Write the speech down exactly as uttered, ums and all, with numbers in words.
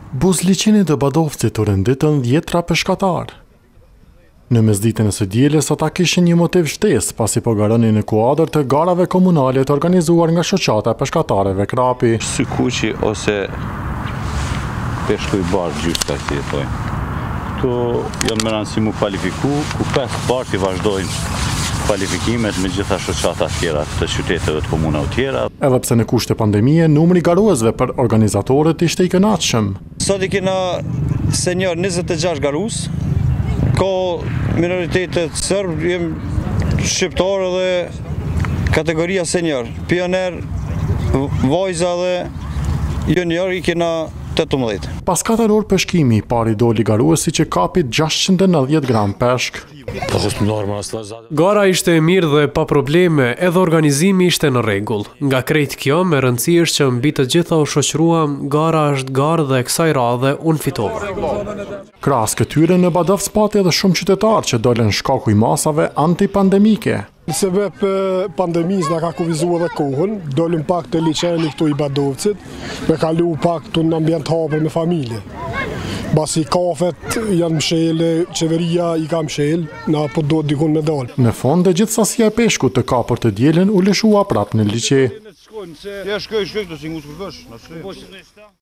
Buzliqeni të Badovcit të renditën dhjetra peshkatar. Në mesditën e së dielës ata kishin një motiv shtesë pasi po garonin në kuadër të garave komunale të organizuar nga shoqata e peshkatarëve Krapi. Sykuqi ose peshku i bardh gjysta si jetojnë. Këto janë më rëndësi mu kvalifiku, ku pesë parti vazhdojnë kvalifikimet me gjitha shoqata tjera të qyteteve të komunave tjera. Edhe pse në kushte pandemie, numri garuesve për organizatorët ishte i kënaqshëm. Sot i kena senjor njëzet e gjashtë garus, ka minoritetet sërb, jem shqiptarë dhe kategoria senjor, pioner, vojza dhe junior i kena tetëmbëdhjetë. Pas katër orë peshkimi, pari doli garuesi që kapi gjashtëqind e nëntëdhjetë gram peshk. Gara ishte e mirë dhe pa probleme, edhe organizimi ishte në rregull. Nga krejt kjo, me rëndësi është që mbi të gjitha u shoqëruam, gara është garë dhe kësaj radhe unë fitova. Krahas këtyre në Badovc pati edhe shumë qytetarë që dolën shkaku i masave antipandemike. Sebep pandemis nga ka kuvizu edhe kohën, dolën pak të liçeni këtu i Badovcit, me kalu pak të në ambient hapër me familje. Basi kafet janë mshele, qeveria i ka mshel, na po do dikun me dalë. Në fond dhe gjithë sasia e peshku të kapur të dielën u lëshua prap në liçe.